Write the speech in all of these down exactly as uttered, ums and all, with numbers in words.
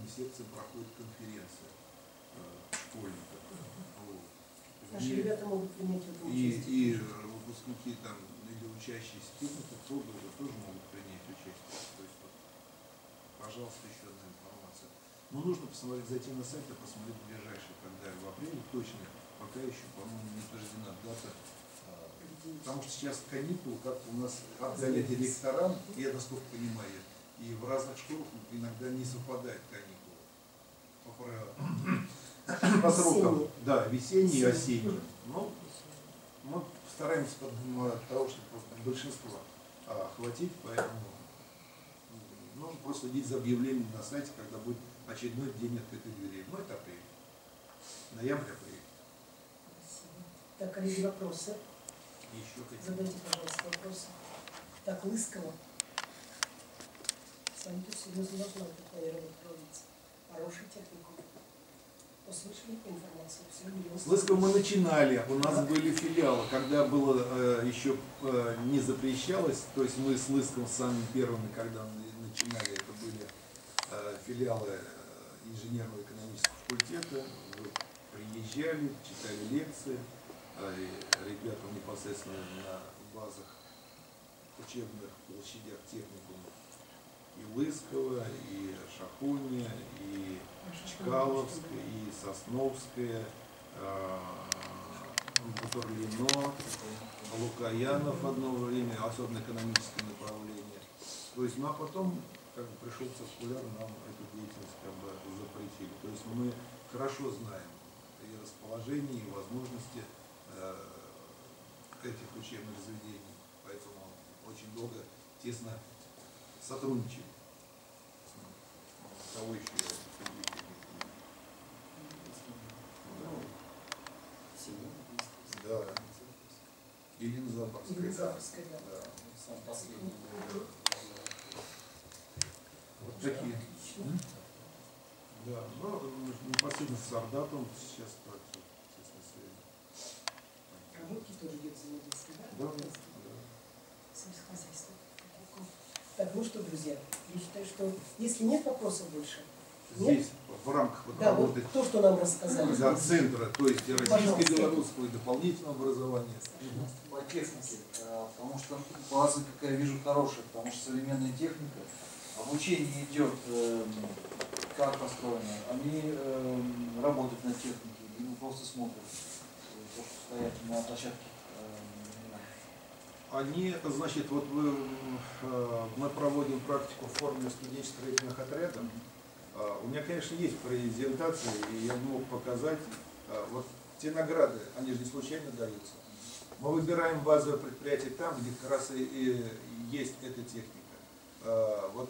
каждом секции проходит конференция э, школьников. Вот. Наши И, ребята могут принять в этом и, участие. и выпускники там, или учащиеся техников тоже, тоже могут принять участие. То есть, вот, пожалуйста, еще одна информация. Но нужно посмотреть, зайти на сайт и посмотреть ближайшие, когда в апреле точно, пока еще, по-моему, не утверждена дата. Потому что сейчас каникулы, как у нас отдали директорам, я насколько понимаю, и в разных школах иногда не совпадают каникулы. По правилам. По срокам. Да, весенние и осенние. Но мы стараемся от того, чтобы просто большинство охватить, поэтому нужно просто следить за объявлением на сайте, когда будет очередной день открытой двери. Ну, это апрель. Ноябрь-апрель. Так, коллеги, вопросы? Еще какие? Задайте, пожалуйста, вопросы. Так, Лысково. С вами тут серьезно должна быть планировать проводиться. Хороший техникум. Услышали информацию? Все, с Лысково мы начинали, у нас да. были филиалы, когда было э, еще э, не запрещалось, то есть мы с Лысковым самыми первыми, когда начинали, это были э, филиалы э, инженерного экономического факультета, вы приезжали, читали лекции, э, ребята непосредственно на базах учебных площадях техникумов и Лысково, и Шахуня, и Чкаловская, и Сосновская, Бутурлино, Лукаянов одно время, особенно экономическое направление. То есть, ну а потом, как бы пришел циркуляр, нам эту деятельность как бы запретили. То есть мы хорошо знаем и расположение, и возможности э, этих учебных заведений, поэтому очень долго тесно сотрудничаем. Кого еще я Да. Еленозаводская. Еленозаводская, да. Да. Сам последний. Вот такие. Да. Ну, непосредственно с Ардатом сейчас так, честно связи. Работки тоже идет взаимодействие, да? Да, да. Сельскохозяйство. Так, ну что, друзья, я считаю, что если нет вопросов больше, здесь нет? в рамках вот да, работы вот то, что нам рассказали. Да, центра, то есть российско-белорусского и дополнительного образования. По технике, потому что база, как я вижу, хорошая, потому что современная техника, обучение идет, как построено, они работают на технике, или просто смотрят, то, что стоят на площадке. Они, значит, вот вы, мы проводим практику в форме студенческих отрядов. У меня, конечно, есть презентации, и я мог показать, вот те награды, они же не случайно даются. Мы выбираем базовое предприятие там, где как раз и, и есть эта техника. Вот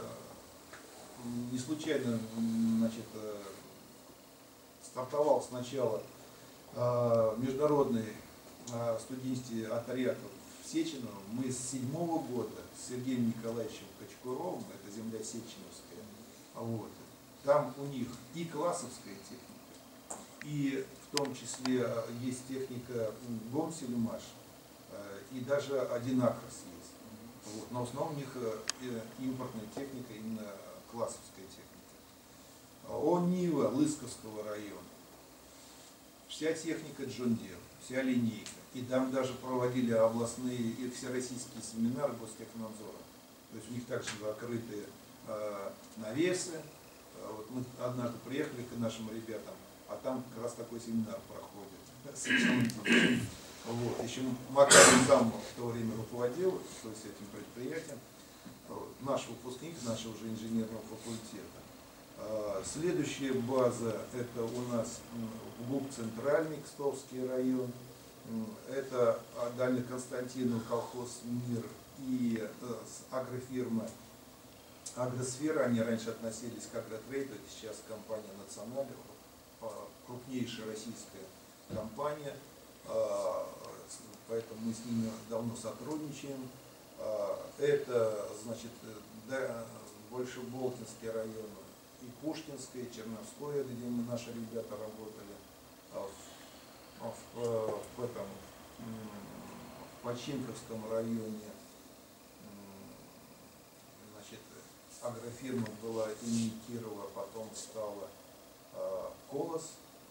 не случайно, значит, стартовал сначала международный студенческий отряд в Сечино. Мы с седьмого года с Сергеем Николаевичем Кочкуровым, это земля Сеченовская, вот, там у них и классовская техника, и в том числе есть техника Гонсельмаш, и даже один Акрос есть. Вот, но в основном у них импортная техника, именно классовская техника. О Нива Лысковского района. Вся техника Джон Дир, вся линейка. И там даже проводили областные и всероссийские семинары Гостехнадзора. То есть у них также закрытые э, навесы. Вот мы однажды приехали к нашим ребятам, а там как раз такой семинар проходит. Вот. Еще Макаров сам в то время руководил, то есть этим предприятием. Вот. Наш выпускник нашего же инженерного факультета. Следующая база — это у нас ГУП Центральный, Кстовский район. Это Дальнеконстантинов, колхоз «Мир» и агрофирма «Агросфера». Они раньше относились к агротрейду, это сейчас компания «Националь», крупнейшая российская компания. Поэтому мы с ними давно сотрудничаем. Это, значит, больше Болтинский район, и Пушкинское, и Черновское, где мы, наши ребята работали, в, в, в этом в Починковском районе, значит, агрофирма была имени Кирова, потом стало «Колос».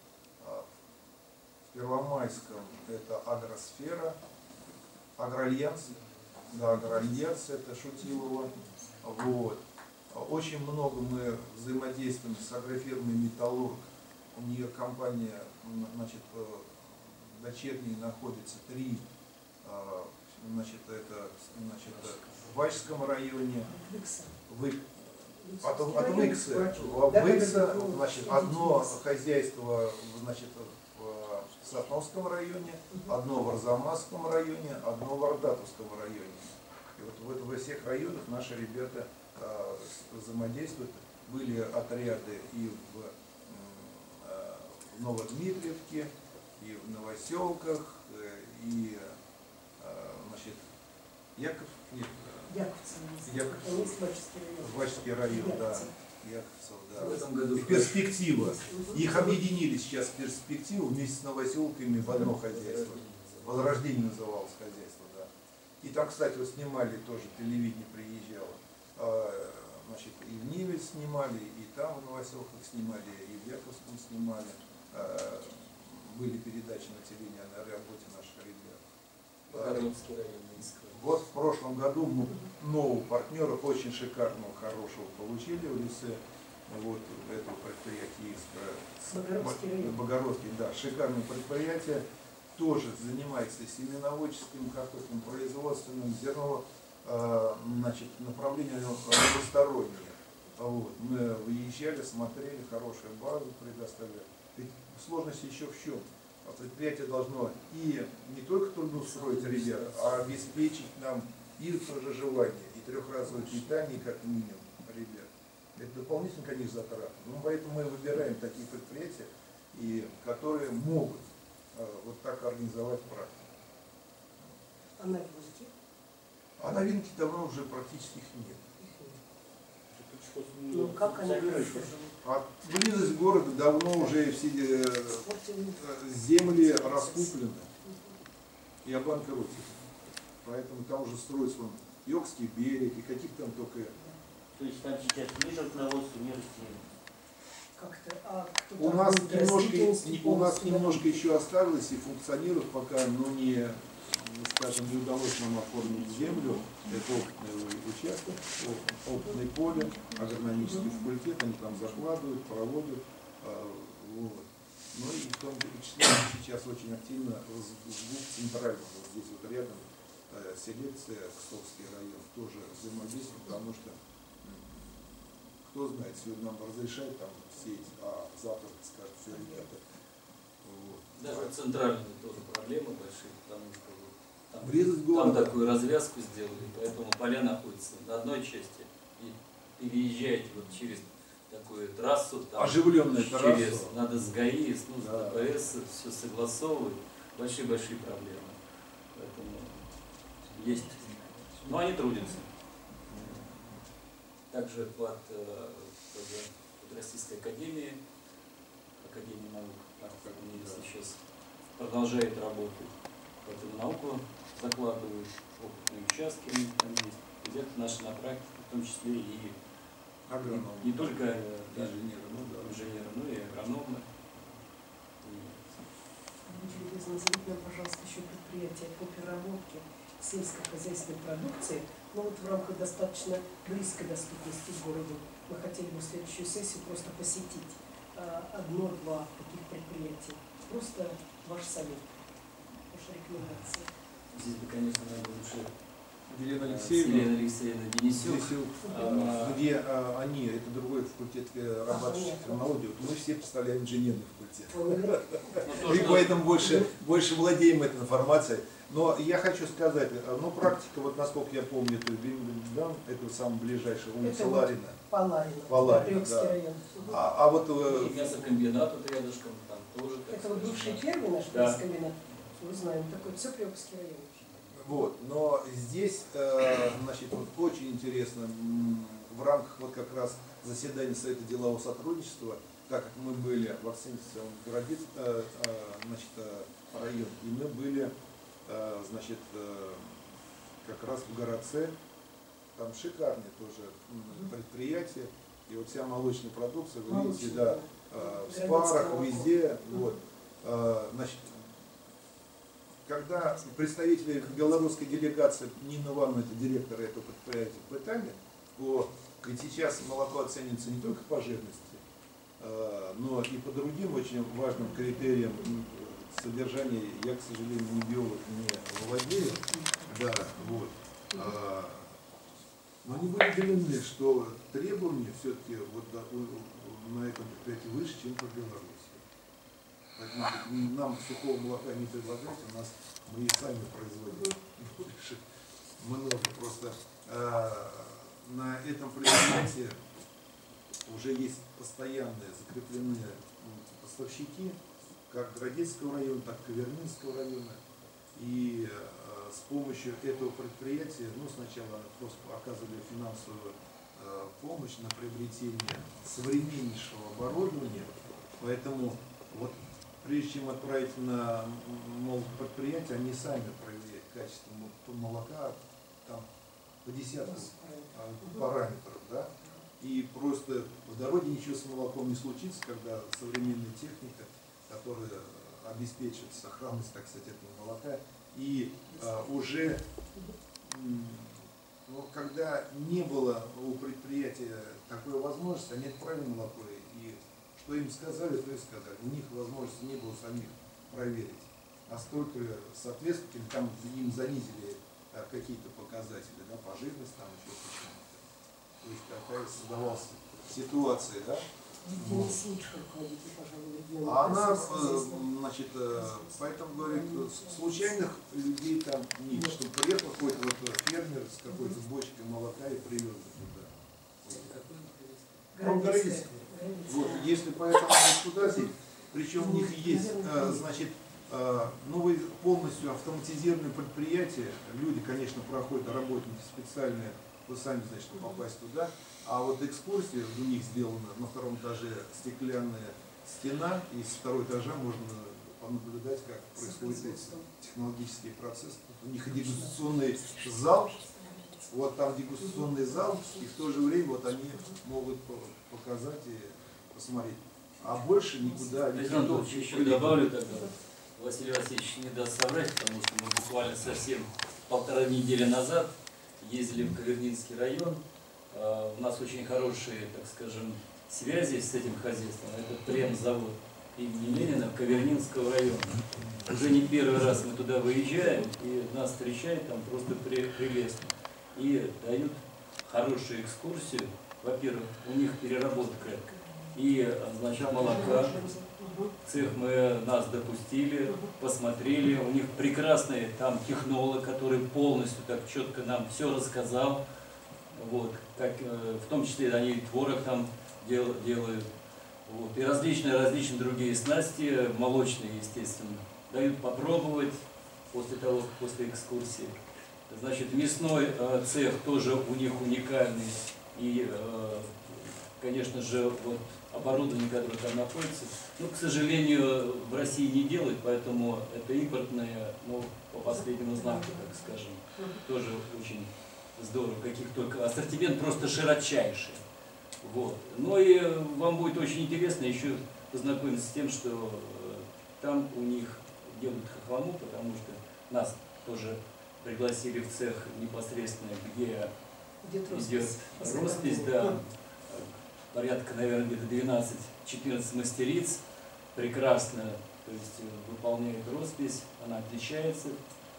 В Первомайском это «Агросфера», «Агроальянс». Да, «Агроальянс» это Шутилова. Вот. Очень много мы взаимодействуем с агрофирмой «Металлург». У нее компания, значит, дочерние находится три, значит, это, значит, в Вачском районе, в, потом от Выкса, Выкса, значит, одно хозяйство, значит, в Сосновском районе, одно в Арзамасском районе, одно в Ордатовском районе. И вот в, во всех районах наши ребята а, взаимодействуют. Были отряды и в, а, в Новодмитриевке, и в Новоселках, и а, значит, Яков, нет, Вачский район, да, Яковцев, да. В этом году перспектива. Их объединили сейчас в перспективу вместе с Новоселками в одно хозяйство. Возрождение называлось хозяйство, да. И там, кстати, вот снимали тоже, телевидение приезжало. Значит, и в Ниве снимали, и там в Новоселках снимали, и в Яковском снимали. Были передачи на телевидении о работе наших ребят. Богородский район, Минского. Вот в прошлом году мы нового партнера, очень шикарного, хорошего, получили в лице вот этого предприятия Богородский район. Богородский, да, шикарное предприятие, тоже занимается семеноводческим, картофельным производственным, зерно, э, значит, направление разностороннее. Вот. Мы выезжали, смотрели, хорошую базу предоставляли. Ведь сложность еще в чем? Предприятие должно и не только трудоустроить ребят, а обеспечить нам и проживание, и трехразовое питание, как минимум, ребят. Это дополнительно, конечно, затраты. Но поэтому мы выбираем такие предприятия, и, которые могут э, вот так организовать практику. А новинки? А новинки давно уже практически их нет. Ну как они? А близость города давно уже все земли раскуплены и обанкротены. Поэтому там уже строится вон Йокский берег и каких там только... То есть там сейчас ни животноводство, ни растения. Как-то, а у нас немножко, у нас немножко еще осталось и функционирует пока, но не, скажем, не удалось нам оформить землю. Это опытный участок, опытное поле, агрономический факультет, они там закладывают, проводят. Вот. Ну и в том числе сейчас очень активно звук центрального, вот здесь вот рядом селекция, Кстовский район, тоже взаимодействует, потому что кто знает, сегодня нам разрешают там сеять, а завтра скажут, все, ребята. Вот. Даже в центральной тоже проблемы большие, потому что там, там такую развязку сделали, поэтому поля находятся на одной части. И переезжаете вот через такую трассу, там, оживленная через, трасса. надо с ГАИ, с, ну, с да. ДПС, все согласовывать, большие-большие проблемы. Поэтому есть, но они трудятся. Также под, под Российской академией, Академия наук, если сейчас продолжает работать. Поэтому науку закладывают, опытные участки там есть. Ребята наши на практике, в том числе и агрономы. Не, не только да, инженеры, ну, да. инженеры, но и агрономы. Очень любезно, назовите нам, пожалуйста, еще предприятие по переработке сельскохозяйственной продукции. Но вот в рамках достаточно близкой доступности к городу мы хотели бы в следующую сессию просто посетить одно-два таких предприятия. Просто ваш совет, ваша рекомендация. Здесь бы, конечно, надо лучше Елена Алексеевна, Елена Алексеевна Денисюк, а, где а, они, это другой факультет рабочих технологий, вот мы все представляем инженерный факультет. И поэтому больше, больше владеем этой информацией. Но я хочу сказать, ну практика, вот насколько я помню, это Виндендан, это самый ближайший, улица вот Ларина. Паларина, Паларина, да. район. А, а вот... И мясокомбинат вот рядышком, там тоже. Это вот бывший первый наш да. мясокомбинат, мы знаем, такой все Приобский район. Вот, но здесь, э, значит, вот очень интересно, в рамках вот как раз заседания Совета делового сотрудничества, так как мы были в Аксинском городе, э, э, значит, э, район, и мы были, э, значит, э, как раз в городце, там шикарное тоже предприятие, И вот вся молочная продукция, вы Молочная, видите, да, да. э, в Граница спарах, молоко. везде. Вот. Э, Значит, когда представители белорусской делегации, Нина Ивановна, это директор этого предприятия, пытали, о, ведь сейчас молоко оценивается не только по жирности, э, но и по другим очень важным критериям содержания. Я, к сожалению, не биолог, не владею. Да, вот. А, но они были удивлены, что требования все-таки вот да, у- на этом предприятии выше, чем по Беларуси. Поэтому нам сухого молока не предлагать, у нас мы и сами производим больше. Много просто. А, на этом предприятии уже есть постоянные закрепленные поставщики, как Городецкого района, так и Кавернинского района. И э, с помощью этого предприятия, ну, сначала просто оказывали финансовую э, помощь на приобретение современнейшего оборудования. Поэтому вот прежде чем отправить на мол, предприятие, они сами проверяют качество молока там по десятку параметров, да. И просто в дороге ничего с молоком не случится, когда современная техника, которая обеспечивает сохранность, так сказать, этого молока. И а, уже, ну, когда не было у предприятия такой возможности, они отправили молоко, и что им сказали, то и сказали. У них возможности не было самих проверить. Настолько соответственно, там им занизили а, какие-то показатели, да, по жирности, там еще почему-то. То есть такая создавалась ситуация, да? Вот. А она, значит, поэтому говорит, случайных людей там нет, что приехал какой-то вот фермер с какой-то бочкой молока и привез туда. Ну, Городецкий. Вот, если по этому государству, причем у них есть, значит, новые полностью автоматизированные предприятия, люди, конечно, проходят, работники специальные, вы сами знаете, что попасть туда. А вот экскурсия у них сделана на втором этаже стеклянная стена, и с второго этажа можно понаблюдать, как происходят эти технологические процессы. У них дегустационный зал, вот там дегустационный зал, и в то же время вот они могут показать и посмотреть. А больше никуда... Александр Ильич, еще добавлю тогда. Василий Васильевич не даст соврать, потому что мы буквально совсем полтора недели назад ездили в Кавернинский район. У нас очень хорошие, так скажем, связи с этим хозяйством. Это премзавод имени Ленина Кавернинского района. Уже не первый раз мы туда выезжаем, и нас встречают там просто прелестно. И дают хорошую экскурсию. Во-первых, у них переработка и, значит, молока. Цех мы нас допустили, посмотрели. У них прекрасный там технолог, который полностью так четко нам все рассказал. Вот, как, в том числе они творог там дел, делают. Вот, и различные, различные другие снасти, молочные, естественно, дают попробовать после того, после экскурсии. Значит, мясной э, цех тоже у них уникальный. И, э, конечно же, вот оборудование, которое там находится, ну, к сожалению, в России не делают, поэтому это импортное, ну, по последнему знаку, так скажем, тоже очень здорово, каких только ассортимент просто широчайший. Вот. Ну и вам будет очень интересно еще познакомиться с тем, что там у них делают хохлому, потому что нас тоже пригласили в цех непосредственно, где идет роспись, да, порядка, наверное, где-то двенадцать-четырнадцать мастериц, прекрасно, то есть выполняют роспись, она отличается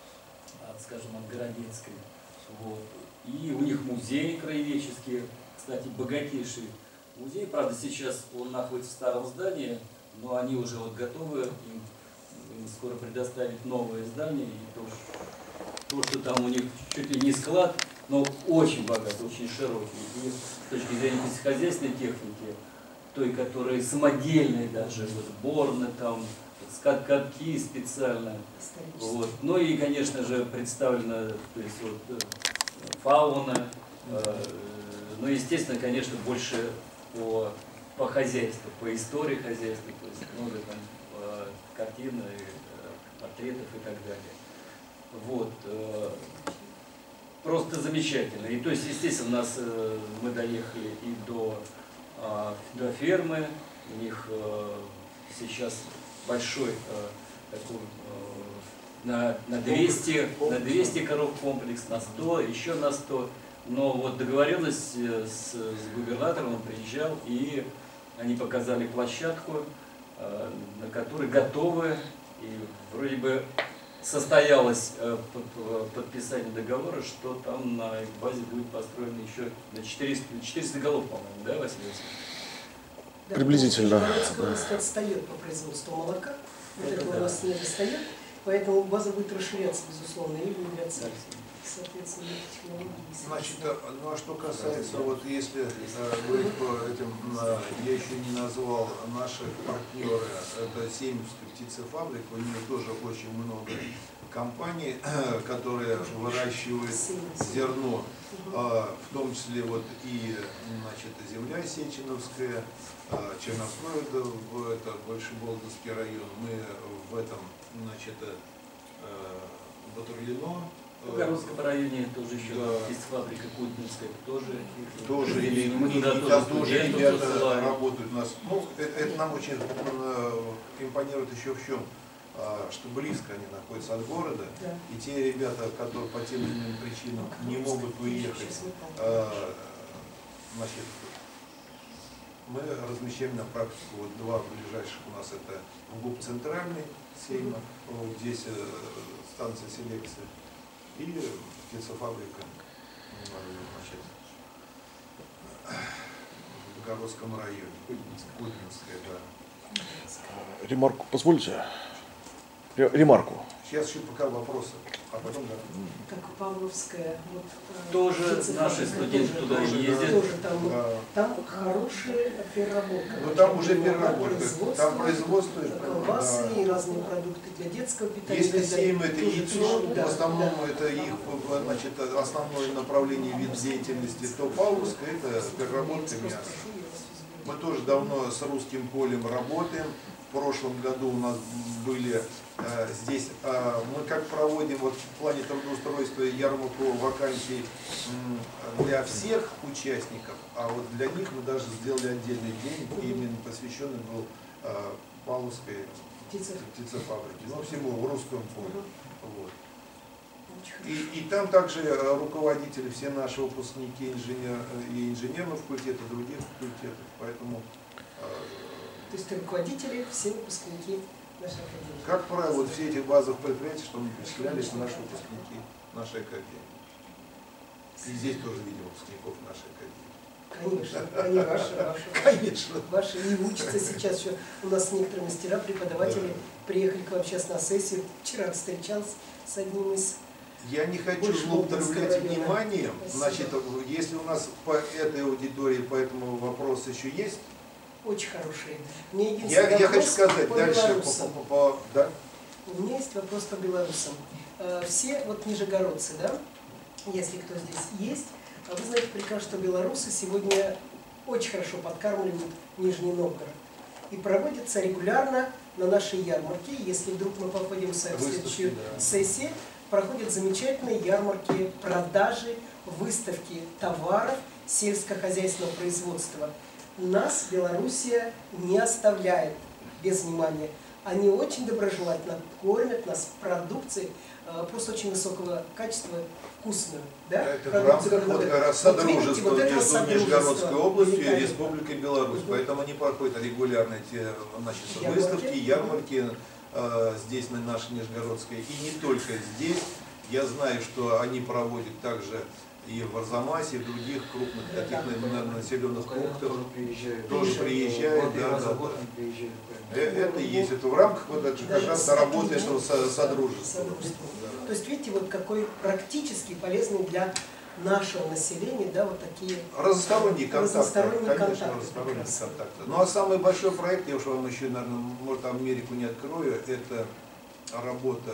от, скажем, от Городецкой. Вот. И у них музей краеведческий, кстати, богатейший музей. Правда, сейчас он находится в старом здании, но они уже вот готовы им, им скоро предоставить новое здание. И то, то, что там у них чуть ли не склад, но очень богатый, очень широкий. И с точки зрения сельскохозяйственной техники, той, которая самодельная даже, вот, борны там, катки специально. Вот. Ну и, конечно же, представлена, то есть, вот, фауна, э, ну, естественно, конечно, больше по, по хозяйству, по истории хозяйства, то есть много там э, картин, э, портретов и так далее. Вот. Э, просто замечательно. И то есть, естественно, у нас, э, мы доехали и до а, да, фермы, у них э, сейчас большой э, такой, э, на, на, двести, на двести коров комплекс, на сто, еще на сто. Но вот договоренность с, с губернатором, он приезжал, и они показали площадку, э, на которой готовы, и вроде бы состоялось э, под, подписание договора, что там на их базе будет построено еще на четыреста, четыреста голов, по-моему, да, Василий Васильевич? Да, Приблизительно. Нижегородская область отстает по производству молока, вот этого у нас не достает, поэтому база будет расширяться, безусловно, и внедряться, соответственно, технологии. Значит, а- ну а что касается, вот если э, говорить по этим, э, я еще не назвал наши партнеры, это Семьевская птицефабрика, у нее тоже очень много компаний, которые выращивают зерно, э, в том числе вот и, значит, земля Сеченовская, э, Чернослой, это, в- это Большеболдовский район, мы в этом, значит, э, Батурлино, В Городском районе тоже еще Да. есть фабрика Кутинская, тоже их тоже, привели. и, Мы и- туда и там тоже студентов ребята посылаем. работают у нас. Ну, это, это нам очень э, импонирует еще в чем, а, что близко они находятся от города, Да. и те ребята, которые по тем или иным причинам не могут уехать, Сейчас выполним. а, значит, мы размещаем на практику вот два ближайших у нас, это ГУП центральный Сейма, вот здесь э, станция селекции, и птицефабрика, значит, в Городском районе, Кудинская, да. Ремарку позвольте? Ре- Ремарку. Сейчас еще пока вопросы, а потом да. Как Павловская, вот, э, Тоже птицефабрика наши студенты тоже- туда тоже, ездят. Тоже там, Да. там хорошая переработка. Ну там уже Там переработка, производство, там производство, колбасы да. и разные продукты для детского питания. Если и так далее. Сейм это Тоже яйцо, пишут, да, в основном да. это их, значит, основное направление вид деятельности, то Павловская это переработка мяса. Мы тоже давно с Русским полем работаем. В прошлом году у нас были э, здесь, э, мы как проводим вот в плане трудоустройства ярмарку вакансий м, для всех участников, а вот для них мы даже сделали отдельный день, именно посвященный был э, Павловской Птица. птицефабрике, ну всему в Русском поле. Вот. Очень И, хорошо. и там также э, руководители, все наши выпускники инженер, э, и инженерного факультета, и других факультетов, поэтому э, То есть руководители, все выпускники нашей академии. как правило, вот все эти базовых предприятия, что мы перечисляли, это наши выпускники нашей академии. И здесь тоже видим выпускников нашей академии. Конечно, они ваши, ваши. Конечно. Ваши и учатся сейчас еще. У нас некоторые мастера, преподаватели Да. приехали к вам сейчас на сессию. Вчера встречался с одним из... Я не хочу Больше злоупотреблять Волгинского района. вниманием. Спасибо. Значит, если у нас по этой аудитории по этому вопросу еще есть, Очень хорошие. Мне единственный я, я вопрос хочу сказать по дальше. По, белорусам. по- по- да? У меня есть вопрос по белорусам. Э, Все вот нижегородцы, да, если кто здесь есть, а вы знаете прекрасно, что белорусы сегодня очень хорошо подкармливают Нижний Новгород. И проводятся регулярно на нашей ярмарке. Если вдруг мы попадем с вами в Выставки, следующую да. сессию, проходят замечательные ярмарки, продажи, выставки товаров сельскохозяйственного производства. Нас Белоруссия не оставляет без внимания. Они очень доброжелательно кормят нас продукцией, э, просто очень высокого качества, вкусную. Да? Это в Продукцию, рамках вот которую- как раз Вот видите, содружества вот это между содружество Нижегородской областью и великолепно. Республикой Беларусь. Мгм. Поэтому они проходят регулярно эти, значит, Ярмарки. выставки, ярмарки э, здесь, на нашей Нижегородской. И не только здесь. Я знаю, что они проводят также и в Арзамасе, и в других крупных Да, таких да. на- на- населенных пунктах. Тоже приезжают. Тоже приезжают, Два-три да, раза да, в год да. они приезжают. Э, Это есть. Это в рамках вот это как Даже раз с работы таким, этого со- да, содружества. содружества. Да. То есть видите, вот какой практически полезный для нашего населения, да, вот такие. Разносторонние контакты, Разносторонние конечно, контакты, разносторонние прекрасно. контакты. Ну а самый большой проект, я уж вам еще, наверное, может, Америку не открою, это работа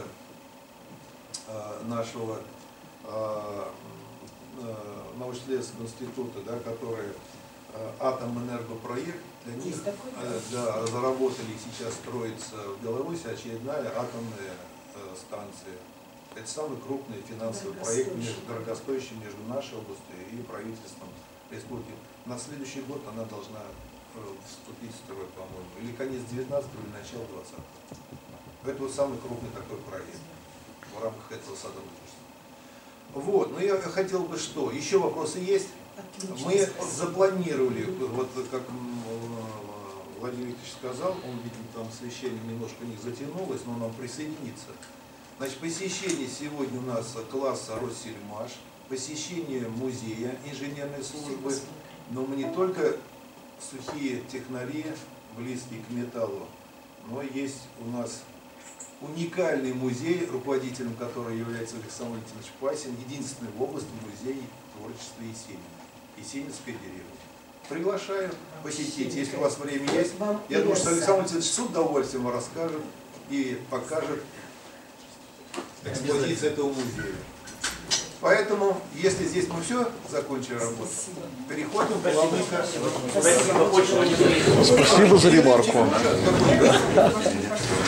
э, нашего э, э, научно-исследовательского института, да, который э, Атомэнергопроект, для них Есть такой? э, да, разработали, и сейчас строится в Беларуси очередная атомная э, станция. Это самый крупный финансовый проект, Дорогостоящий. между, дорогостоящий между нашей областью и правительством республики. На следующий год она должна э, вступить в строй, по-моему, или конец девятнадцатого, или начало двадцатого. Это вот самый крупный такой проект в рамках этого садоводства. Вот, но я хотел бы что? Еще вопросы есть? Отлично, Мы спасибо. запланировали, вот как Владимир Викторович сказал, он, видимо, там освещение немножко у них затянулось, но нам присоединится. Значит, посещение сегодня у нас класса Россельмаш, посещение музея инженерной службы, но мы не только сухие технари, близкие к металлу, но есть у нас уникальный музей, руководителем которого является Александр Валентинович Пасин, единственный в области музей творчества Есенина, Есенинское дерево. Приглашаю посетить, если у вас время есть. Я думаю, что Александр Валентинович с удовольствием расскажет и покажет экспозицию этого музея. Поэтому, если здесь мы все закончили работу, переходим плавненько. Спасибо за ремарку.